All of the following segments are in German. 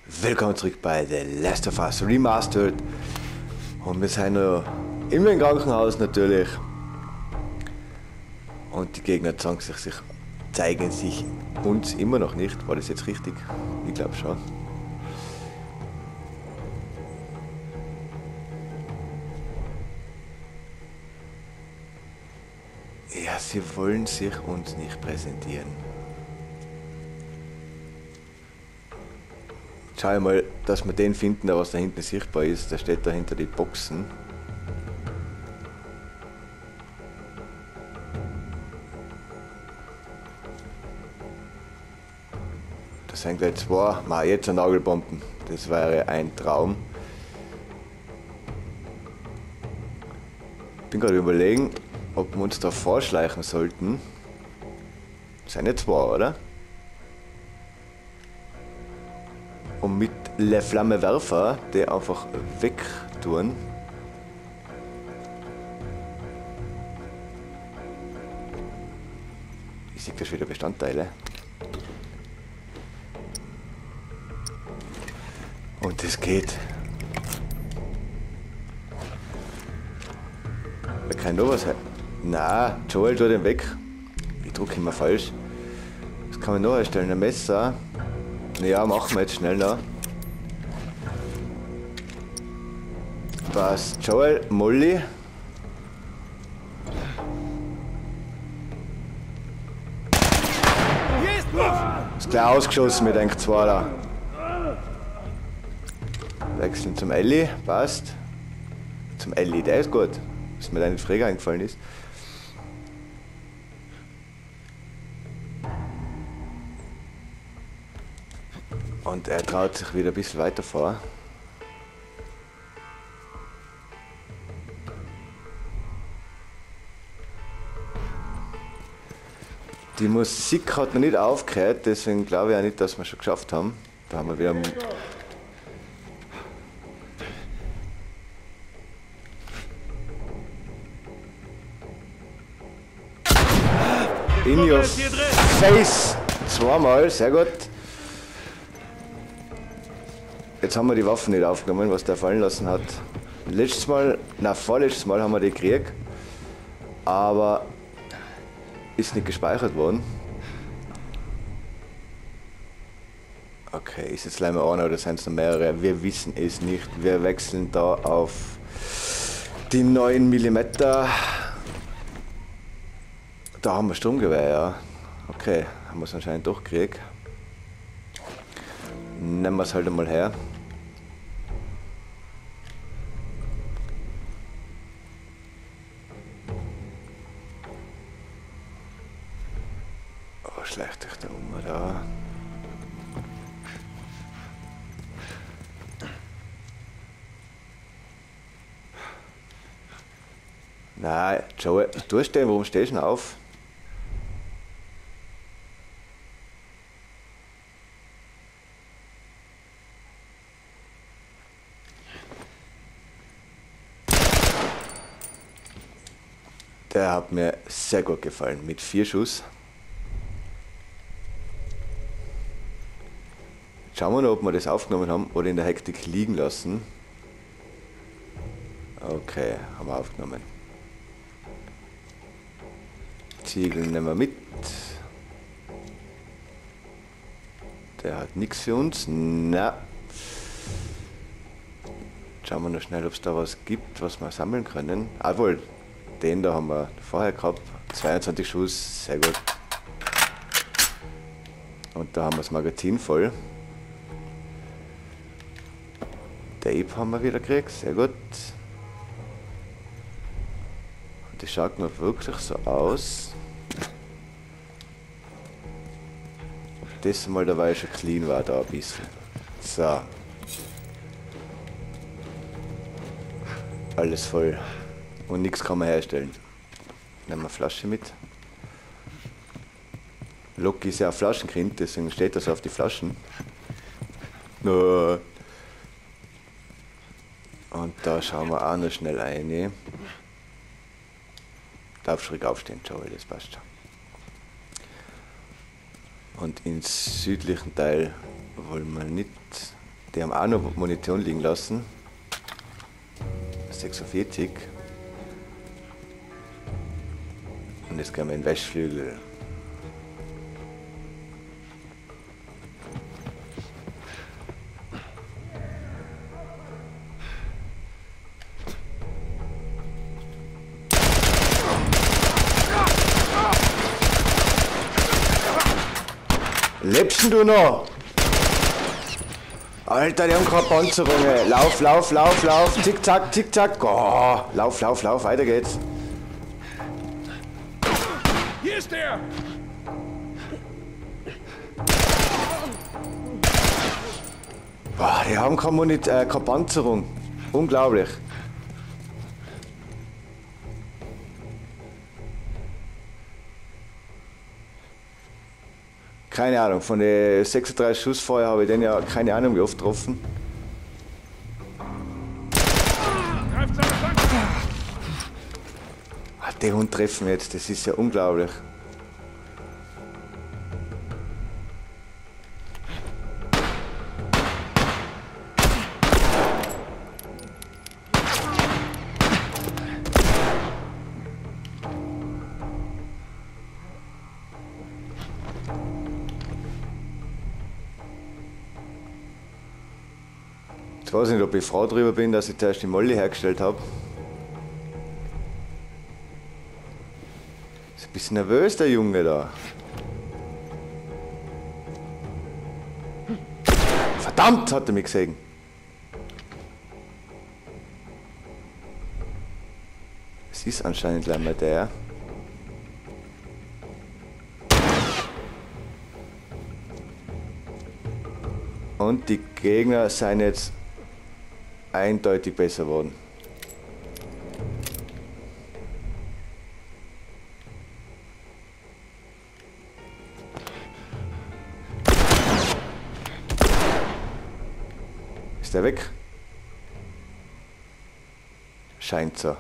Willkommen zurück bei The Last of Us Remastered. Und wir sind noch immer im Krankenhaus natürlich. Und die Gegner zeigen sich uns immer noch nicht. War das jetzt richtig? Ich glaube schon. Ja, sie wollen sich uns nicht präsentieren. Schau mal, dass wir den finden, der was da hinten sichtbar ist. Der steht da hinter die Boxen. Das sind gleich zwei. Jetzt ein Nagelbomben. Das wäre ein Traum. Ich bin gerade überlegen, ob wir uns da vorschleichen sollten. Das sind ja zwei, oder? Und mit Le Flammewerfer die einfach wegtun. Ich sehe da schon wieder Bestandteile. Und das geht. Wer kann da was? Na, Joel tut den weg. Ich drücke immer falsch. Das kann man noch erstellen. Ein Messer. Ja, machen wir jetzt schneller. Passt. Joel, Molly. Ist gleich ausgeschossen mit einem Zweier. Wechseln zum Ellie. Passt. Zum Ellie, der ist gut. Was mir da nicht früher eingefallen ist. Und er traut sich wieder ein bisschen weiter vor. Die Musik hat noch nicht aufgehört, deswegen glaube ich auch nicht, dass wir schon geschafft haben. Da haben wir wieder... In your face! Zweimal, sehr gut. Jetzt haben wir die Waffen nicht aufgenommen, was der fallen lassen hat. Vorletztes Mal haben wir die gekriegt, aber ist nicht gespeichert worden. Okay, ist jetzt leider einer oder sind es noch mehrere? Wir wissen es nicht. Wir wechseln da auf die 9 mm. Da haben wir Sturmgewehr, ja. Okay, haben wir es anscheinend doch gekriegt. Nehmen wir es halt einmal her. Oh, schleicht euch da da. Nein, Joey, durchstehen, warum stehst du denn auf? Der hat mir sehr gut gefallen, mit 4 Schuss. Schauen wir noch, ob wir das aufgenommen haben oder in der Hektik liegen lassen. Okay, haben wir aufgenommen. Ziegel nehmen wir mit. Der hat nichts für uns. Na. Schauen wir noch schnell, ob es da was gibt, was wir sammeln können. Ah, wohl. Den da haben wir vorher gehabt. 22 Schuss, sehr gut. Und da haben wir das Magazin voll. Tape haben wir wieder gekriegt, sehr gut. Und das schaut mir wirklich so aus. Ob das mal dabei schon clean war, da ein bisschen. So. Alles voll. Und nichts kann man herstellen. Nehmen wir eine Flasche mit. Loki ist ja ein Flaschenkind, deswegen steht das auf die Flaschen. Und da schauen wir auch noch schnell rein. Darf schräg aufstehen, Joel, das passt schon. Und im südlichen Teil wollen wir nicht Die haben auch noch Munition liegen lassen. 46. Und jetzt gehen wir in den Westflügel. Lebst du noch? Alter, die haben keine Panzerungen. Lauf, lauf, lauf, lauf. Zick, zack, zick, zack. Oh, lauf, lauf, lauf. Weiter geht's. Hier ist er! Boah, die haben keine Panzerung. Unglaublich. Keine Ahnung, von den 36 Schuss vorher habe ich den ja keine Ahnung wie oft getroffen. Greift seine Flanke! Den Hund treffen jetzt, das ist ja unglaublich. Ich weiß nicht, ob ich froh darüber bin, dass ich zuerst die Molly hergestellt habe. Ist ein bisschen nervös, der Junge da. Verdammt, hat er mich gesehen. Es ist anscheinend gleich mal der. Und die Gegner sind jetzt eindeutig besser geworden. Ist der weg? Scheint so.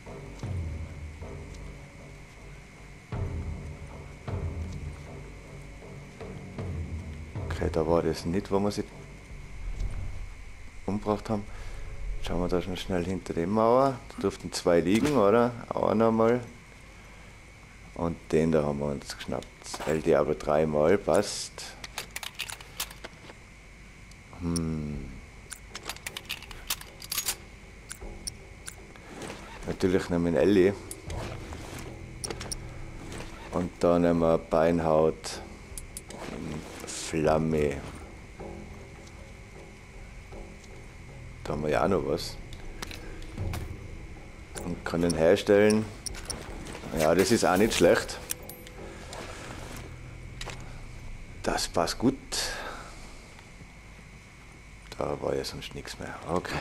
Okay, da war das nicht, wo wir sie umgebracht haben. Schauen wir da schon schnell hinter die Mauer. Da dürften zwei liegen, oder? Auch nochmal. Und den da haben wir uns geschnappt. El Diablo 3 mal, passt. Natürlich nehmen wir einen Ellie. Und da nehmen wir Beinhaut. Flamme. Da haben wir ja auch noch was. Und können herstellen. Ja, das ist auch nicht schlecht. Das passt gut. Da war ja sonst nichts mehr. Okay.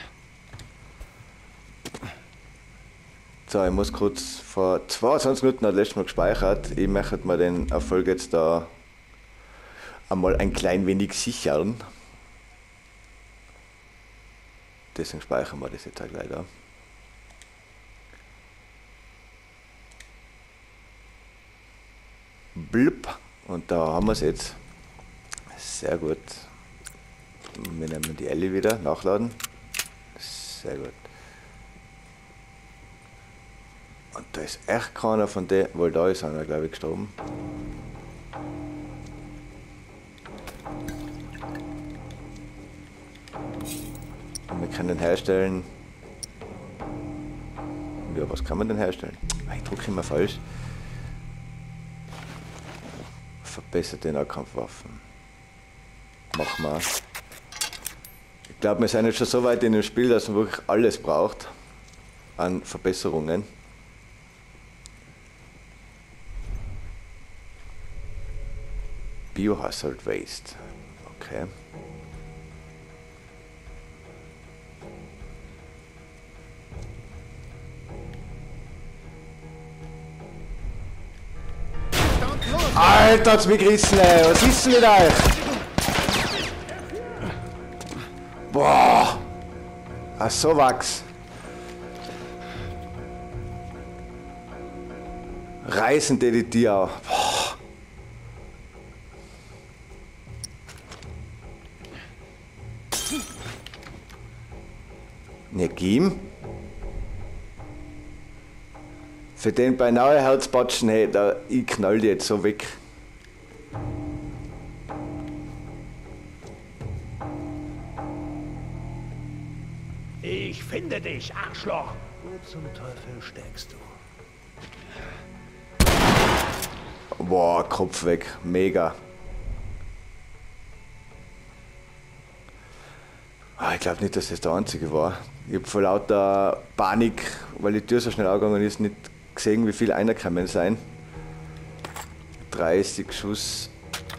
So, ich muss kurz, vor 22 Minuten hat letztes Mal gespeichert. Ich möchte mir den Erfolg jetzt da einmal ein klein wenig sichern. Deswegen speichern wir das jetzt auch gleich da. Blub. Und da haben wir es jetzt. Sehr gut. Wir nehmen die Ellie wieder, nachladen. Sehr gut. Und da ist echt keiner von denen, wohl da ist einer, glaube ich, gestorben. Und wir können herstellen. Ja, was kann man denn herstellen? Ich drücke immer falsch. Verbesserte Nahkampfwaffen. Machen wir. Ich glaube, wir sind jetzt schon so weit in dem Spiel, dass man wirklich alles braucht an Verbesserungen. Biohazard Waste. Okay. Alter, hat's mich gerissen, ey. Was ist denn mit euch? Boah. Ach, so Wachs. Reißen die Tiere auch. Boah. Ne, Gim? Für den beinahe Herzpatschen, hey, ich knall die jetzt so weg. Ich finde dich, Arschloch! Wo zum Teufel steckst du? Boah, Kopf weg. Mega. Ich glaube nicht, dass das der einzige war. Ich habe vor lauter Panik, weil die Tür so schnell angegangen ist, nicht gesehen, wie viele reingekommen sein. 30 Schuss,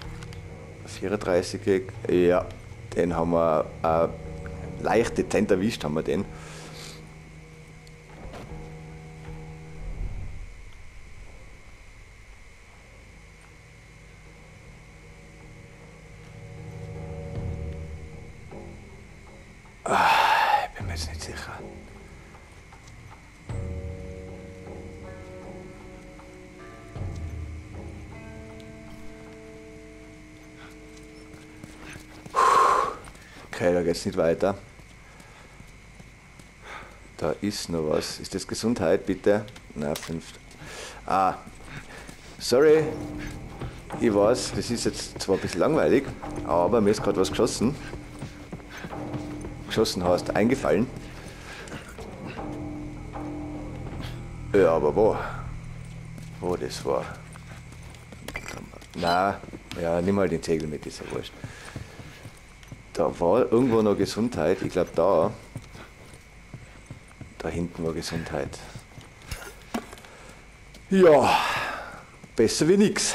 34, ja, den haben wir leicht dezent erwischt, haben wir den. Ich bin mir jetzt nicht sicher. Okay, da geht's nicht weiter. Da ist noch was. Ist das Gesundheit, bitte? Na, 5. Sorry. Ich weiß, das ist jetzt zwar ein bisschen langweilig, aber mir ist gerade was geschossen. Geschossen hast, eingefallen. Ja, aber wo? Wo das war? Na, ja, nimm mal den Zegel mit, ist ja wurscht. Da war irgendwo noch Gesundheit. Ich glaube da. Da hinten war Gesundheit. Ja, besser wie nix.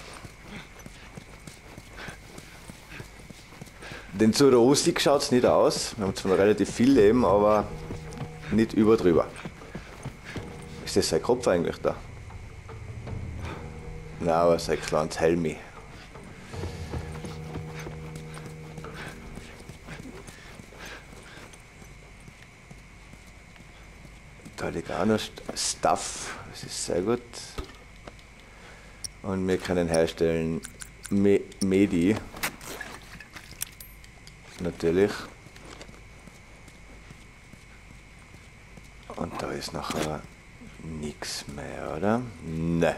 Denn so rosig schaut es nicht aus. Wir haben zwar noch relativ viel Leben, aber nicht überdrüber. Ist das sein Kopf eigentlich da? Nein, aber sein kleines Helmi. Da liegt auch noch Stuff, das ist sehr gut. Und wir können herstellen Medi. Natürlich. Und da ist nachher nichts mehr, oder? Ne.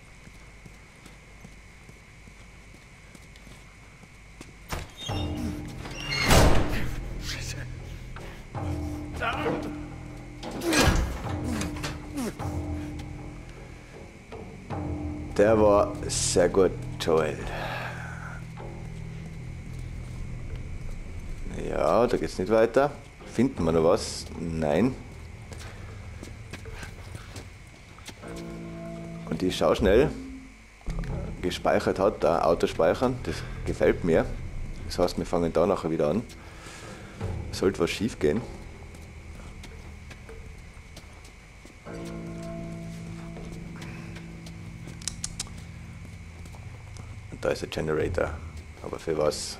Der war sehr gut, Joel. Ja, da geht's nicht weiter. Finden wir noch was? Nein. Und ich schau schnell. Gespeichert hat, da Autospeichern, das gefällt mir. Das heißt, wir fangen da nachher wieder an. Sollte was schief gehen. Und da ist der Generator. Aber für was?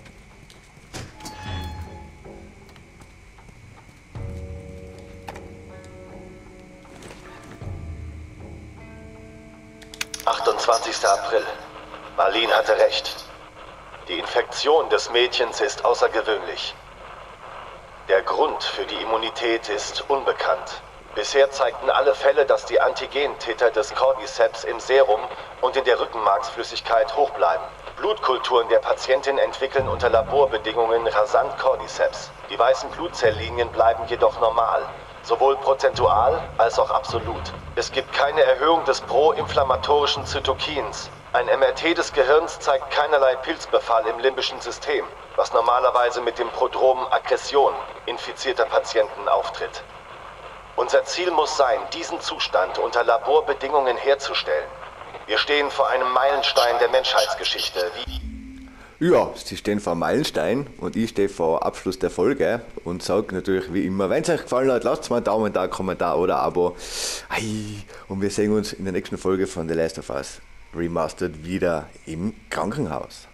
April. Marlene hatte recht. Die Infektion des Mädchens ist außergewöhnlich. Der Grund für die Immunität ist unbekannt. Bisher zeigten alle Fälle, dass die Antigentäter des Cordyceps im Serum und in der Rückenmarksflüssigkeit hoch bleiben. Blutkulturen der Patientin entwickeln unter Laborbedingungen rasant Cordyceps. Die weißen Blutzelllinien bleiben jedoch normal. Sowohl prozentual als auch absolut. Es gibt keine Erhöhung des proinflammatorischen Zytokins. Ein MRT des Gehirns zeigt keinerlei Pilzbefall im limbischen System, was normalerweise mit dem Prodrom Aggression infizierter Patienten auftritt. Unser Ziel muss sein, diesen Zustand unter Laborbedingungen herzustellen. Wir stehen vor einem Meilenstein der Menschheitsgeschichte. Ja, sie stehen vor Meilenstein und ich stehe vor Abschluss der Folge und sage natürlich wie immer, wenn es euch gefallen hat, lasst mal einen Daumen da, Kommentar oder Abo. Und wir sehen uns in der nächsten Folge von The Last of Us Remastered wieder im Krankenhaus.